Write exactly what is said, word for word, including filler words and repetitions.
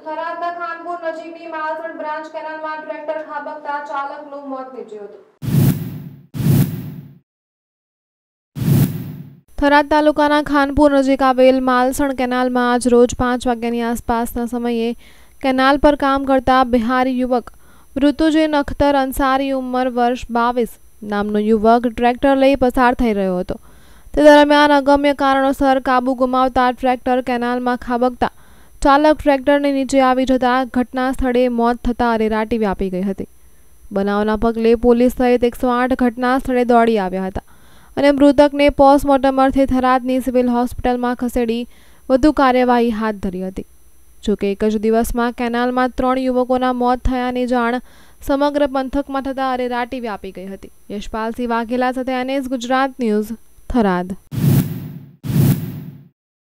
થરાદના ખાનપુર નજીકની માલસણ બ્રાન્ચ કેનાલમાં ટ્રેક્ટર ખાબકતા ચાલકનું મોત નીપજ્યું હતું. થરાદ તાલુકાના ખાનપુર નજીક આવેલ માલસણ કેનાલમાં આજ રોજ પાંચ વાગ્યાની આસપાસના સમયે કેનાલ પર કામ કરતા બિહારી યુવક ઋતુજેન અખ્તર અંસારી ઉંમર વર્ષ બાવીસ નામનો યુવક ટ્રેક્ટર લઈ પસાર થઈ રહ્યો હતો. તે દરમિયાન અગમ્ય કારણોસર કાબુ ગુમાવતા ટ્રેક્ટર કેનાલમાં ખાબકતા ચાલક ટ્રેક્ટરની નીચે આવી જતા ઘટના સ્થળે મોત થતા અરેરાટી વ્યાપી ગઈ હતી. બનાવના પગલે પોલીસ સહિત એકસો આઠ ઘટના સ્થળે દોડી આવ્યા હતા અને મૃતકને પોસ્ટમોર્ટમ અર્થે થરાદની સિવિલ હોસ્પિટલમાં ખસેડી વધુ કાર્યવાહી હાથ ધરી હતી. જોકે એક જ દિવસમાં કેનાલમાં ત્રણ યુવકોના મોત થયાની જાણ સમગ્ર પંથકમાં થતા અરેરાટી વ્યાપી ગઈ હતી. યશપાલસિંહ વાઘેલા સાથે એનએસ ગુજરાત ન્યૂઝ, થરાદ.